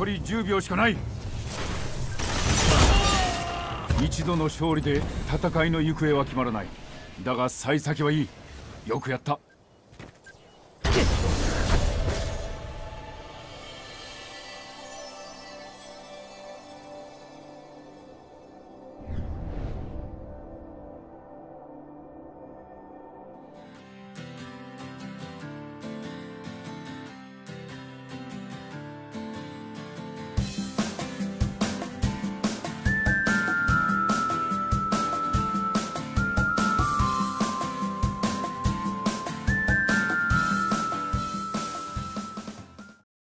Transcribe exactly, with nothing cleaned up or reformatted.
残りじゅうびょうしかない。一度の勝利で戦いの行方は決まらない。だが幸先はいい。よくやった。